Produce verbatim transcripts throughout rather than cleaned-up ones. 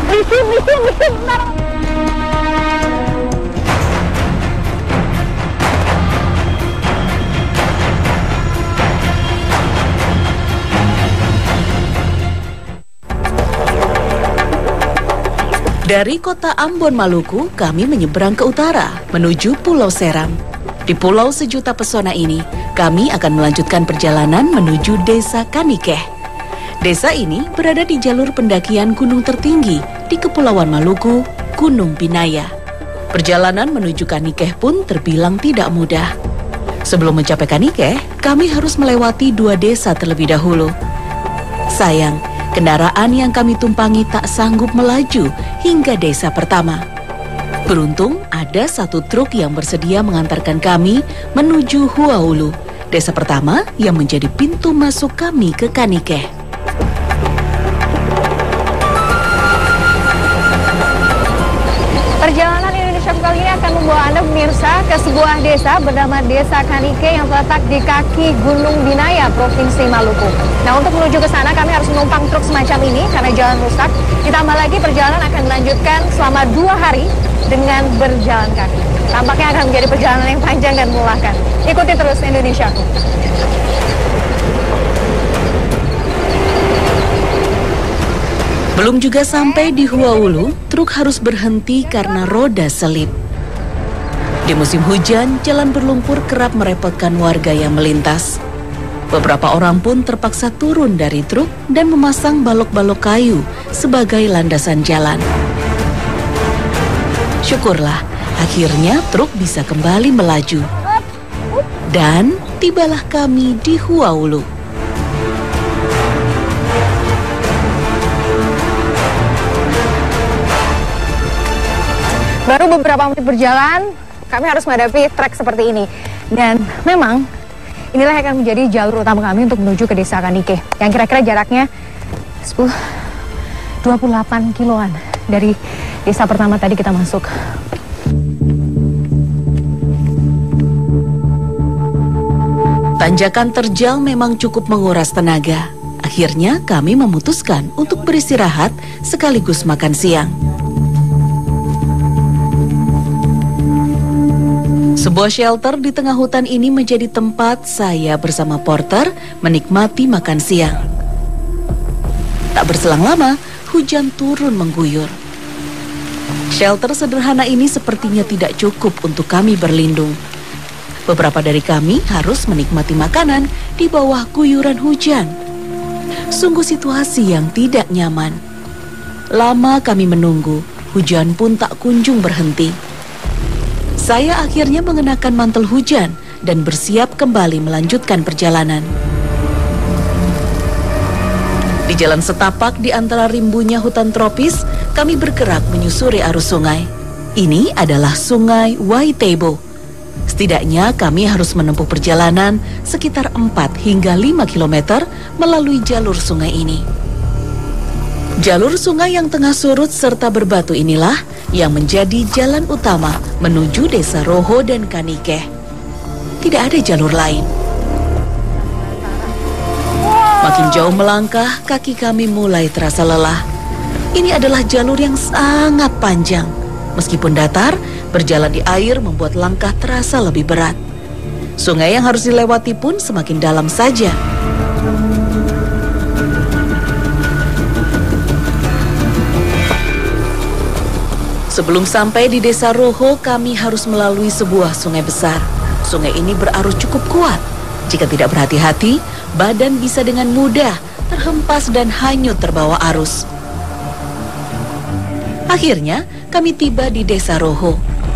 Misi, misi, misi, bentar. Dari kota Ambon, Maluku, kami menyeberang ke utara, menuju Pulau Seram. Di pulau sejuta pesona ini, kami akan melanjutkan perjalanan menuju Desa Kanikeh. Desa ini berada di jalur pendakian gunung tertinggi di Kepulauan Maluku, Gunung Binaya. Perjalanan menuju Kanikeh pun terbilang tidak mudah. Sebelum mencapai Kanikeh, kami harus melewati dua desa terlebih dahulu. Sayang, kendaraan yang kami tumpangi tak sanggup melaju hingga desa pertama. Beruntung ada satu truk yang bersedia mengantarkan kami menuju Huaulu, desa pertama yang menjadi pintu masuk kami ke Kanikeh. Perjalanan Indonesia kali ini akan membawa Anda pemirsa ke sebuah desa bernama Desa Kanikeh yang terletak di kaki Gunung Binaya, Provinsi Maluku. Nah, untuk menuju ke sana kami harus menumpang truk semacam ini karena jalan rusak. Ditambah lagi perjalanan akan dilanjutkan selama dua hari dengan berjalan kaki. Tampaknya akan menjadi perjalanan yang panjang dan melelahkan. Ikuti terus Indonesiaku. Belum juga sampai di Huaulu, truk harus berhenti karena roda selip. Di musim hujan, jalan berlumpur kerap merepotkan warga yang melintas. Beberapa orang pun terpaksa turun dari truk dan memasang balok-balok kayu sebagai landasan jalan. Syukurlah, akhirnya truk bisa kembali melaju. Dan tibalah kami di Huaulu. Baru beberapa menit berjalan, kami harus menghadapi trek seperti ini. Dan memang inilah yang akan menjadi jalur utama kami untuk menuju ke Desa Kanikeh, yang kira-kira jaraknya sepuluh, dua puluh delapan kiloan dari desa pertama tadi kita masuk. Tanjakan terjal memang cukup menguras tenaga. Akhirnya kami memutuskan untuk beristirahat sekaligus makan siang. Sebuah shelter di tengah hutan ini menjadi tempat saya bersama porter menikmati makan siang. Tak berselang lama, hujan turun mengguyur. Shelter sederhana ini sepertinya tidak cukup untuk kami berlindung. Beberapa dari kami harus menikmati makanan di bawah guyuran hujan. Sungguh situasi yang tidak nyaman. Lama kami menunggu, hujan pun tak kunjung berhenti. Saya akhirnya mengenakan mantel hujan dan bersiap kembali melanjutkan perjalanan. Di jalan setapak di antara rimbunya hutan tropis, kami bergerak menyusuri arus sungai. Ini adalah Sungai Waitebo. Setidaknya kami harus menempuh perjalanan sekitar empat hingga lima kilometer melalui jalur sungai ini. Jalur sungai yang tengah surut serta berbatu inilah yang menjadi jalan utama menuju Desa Roho dan Kanikeh. Tidak ada jalur lain. Makin jauh melangkah, kaki kami mulai terasa lelah. Ini adalah jalur yang sangat panjang. Meskipun datar, berjalan di air membuat langkah terasa lebih berat. Sungai yang harus dilewati pun semakin dalam saja. Sebelum sampai di Desa Roho, kami harus melalui sebuah sungai besar. Sungai ini berarus cukup kuat. Jika tidak berhati-hati, badan bisa dengan mudah terhempas dan hanyut terbawa arus. Akhirnya, kami tiba di Desa Roho.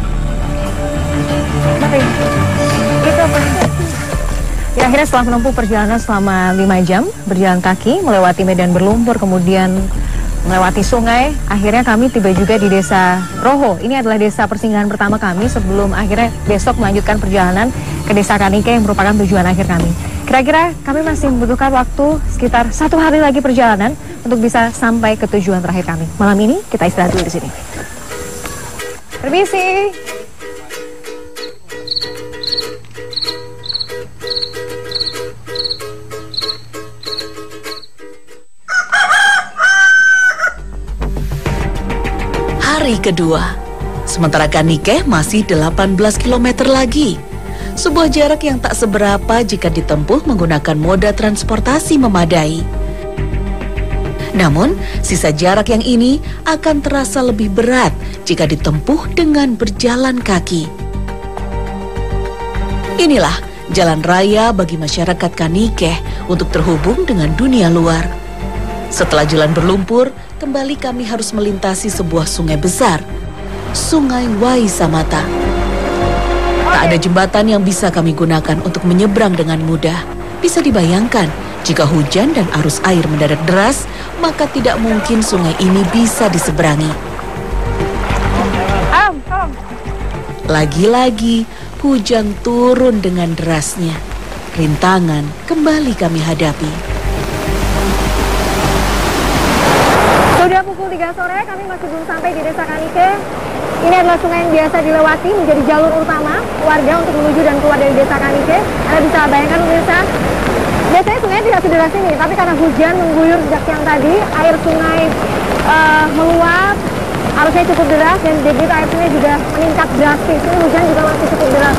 Ya, akhirnya setelah menempuh perjalanan selama lima jam, berjalan kaki, melewati medan berlumpur, kemudian melewati sungai, akhirnya kami tiba juga di Desa Roho. Ini adalah desa persinggahan pertama kami sebelum akhirnya besok melanjutkan perjalanan ke Desa Kanikeh yang merupakan tujuan akhir kami. Kira-kira kami masih membutuhkan waktu sekitar satu hari lagi perjalanan untuk bisa sampai ke tujuan terakhir kami. Malam ini kita istirahat dulu di sini. Permisi. Hari kedua, sementara Kanikeh masih delapan belas kilometer lagi. Sebuah jarak yang tak seberapa jika ditempuh menggunakan moda transportasi memadai. Namun, sisa jarak yang ini akan terasa lebih berat jika ditempuh dengan berjalan kaki. Inilah jalan raya bagi masyarakat Kanikeh untuk terhubung dengan dunia luar. Setelah jalan berlumpur, kembali kami harus melintasi sebuah sungai besar, Sungai Waisamata. Tak ada jembatan yang bisa kami gunakan untuk menyeberang dengan mudah. Bisa dibayangkan, jika hujan dan arus air mendadak deras, maka tidak mungkin sungai ini bisa diseberangi. Lagi-lagi, hujan turun dengan derasnya. Rintangan kembali kami hadapi. Sudah pukul tiga sore, kami masih belum sampai di Desa Kanikeh. Ini adalah sungai yang biasa dilewati, menjadi jalur utama warga untuk menuju dan keluar dari Desa Kanikeh. Anda bisa bayangkan pemirsa, biasanya sungai tidak sederas ini, tapi karena hujan mengguyur sejak siang tadi, air sungai uh, meluap, arusnya cukup deras dan debit air sungai juga meningkat drastis. Ini hujan juga masih cukup deras.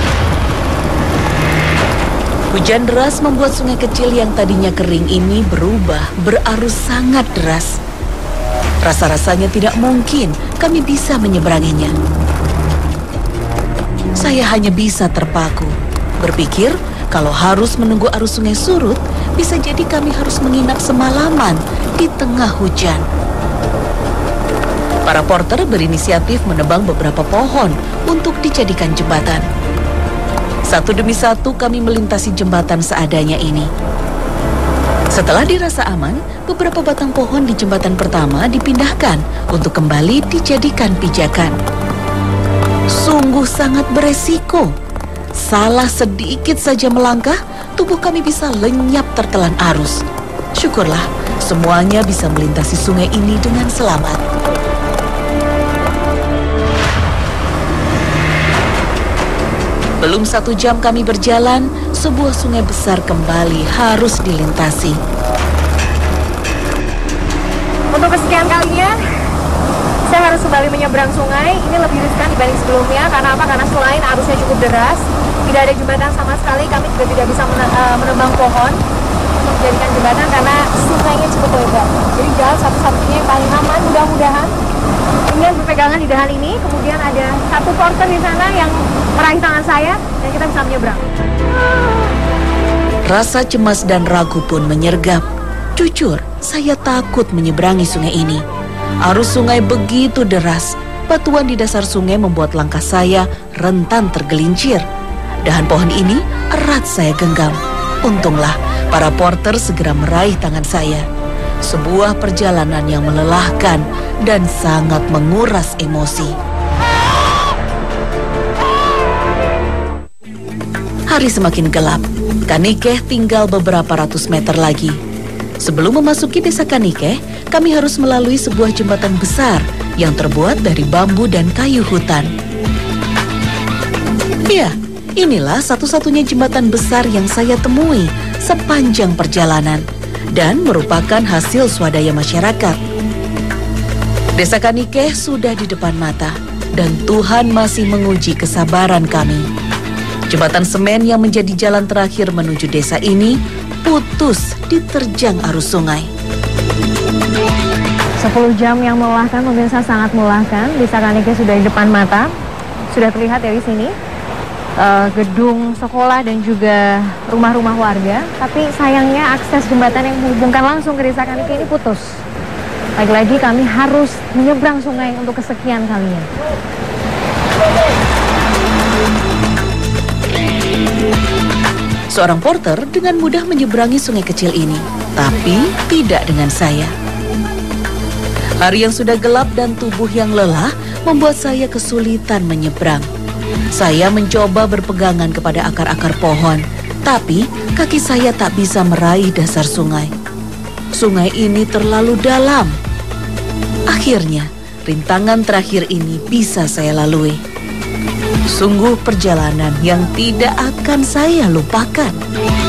Hujan deras membuat sungai kecil yang tadinya kering ini berubah, berarus sangat deras. Rasa-rasanya tidak mungkin kami bisa menyeberanginya. Saya hanya bisa terpaku, berpikir kalau harus menunggu arus sungai surut, bisa jadi kami harus menginap semalaman di tengah hujan. Para porter berinisiatif menebang beberapa pohon untuk dijadikan jembatan. Satu demi satu kami melintasi jembatan seadanya ini. Setelah dirasa aman, beberapa batang pohon di jembatan pertama dipindahkan untuk kembali dijadikan pijakan. Sungguh sangat beresiko. Salah sedikit saja melangkah, tubuh kami bisa lenyap tertelan arus. Syukurlah, semuanya bisa melintasi sungai ini dengan selamat. Belum satu jam kami berjalan, sebuah sungai besar kembali harus dilintasi. Untuk kesekian kalinya, saya harus kembali menyeberang sungai. Ini lebih riskan dibanding sebelumnya. Karena apa? Karena selain arusnya cukup deras, tidak ada jembatan sama sekali. Kami juga tidak bisa menebang pohon untuk menjadikan jembatan karena sungainya cukup lebar. Jadi jalan satu-satunya yang paling aman, mudah-mudahan. Kemudian berpegangan di dahan ini, kemudian ada satu porter di sana yang meraih tangan saya dan kita bisa menyeberang. Rasa cemas dan ragu pun menyergap. Jujur, saya takut menyeberangi sungai ini. Arus sungai begitu deras, batuan di dasar sungai membuat langkah saya rentan tergelincir. Dahan pohon ini erat saya genggam. Untunglah para porter segera meraih tangan saya. Sebuah perjalanan yang melelahkan dan sangat menguras emosi. Hari semakin gelap. Kanikeh tinggal beberapa ratus meter lagi. Sebelum memasuki Desa Kanikeh, kami harus melalui sebuah jembatan besar yang terbuat dari bambu dan kayu hutan. Ya, inilah satu-satunya jembatan besar yang saya temui sepanjang perjalanan dan merupakan hasil swadaya masyarakat. Desa Kanikeh sudah di depan mata dan Tuhan masih menguji kesabaran kami. Jembatan semen yang menjadi jalan terakhir menuju desa ini putus diterjang arus sungai. sepuluh jam yang melelahkan, pemirsa, sangat melelahkan. Desa Kanikeh sudah di depan mata. Sudah terlihat dari sini uh, gedung sekolah dan juga rumah-rumah warga. Tapi sayangnya akses jembatan yang menghubungkan langsung ke Desa Kanikeh ini putus. Lagi-lagi kami harus menyeberang sungai untuk kesekian kalinya. Seorang porter dengan mudah menyeberangi sungai kecil ini, tapi tidak dengan saya. Hari yang sudah gelap dan tubuh yang lelah membuat saya kesulitan menyeberang. Saya mencoba berpegangan kepada akar-akar pohon, tapi kaki saya tak bisa meraih dasar sungai. Sungai ini terlalu dalam. Akhirnya, rintangan terakhir ini bisa saya lalui. Sungguh perjalanan yang tidak akan saya lupakan.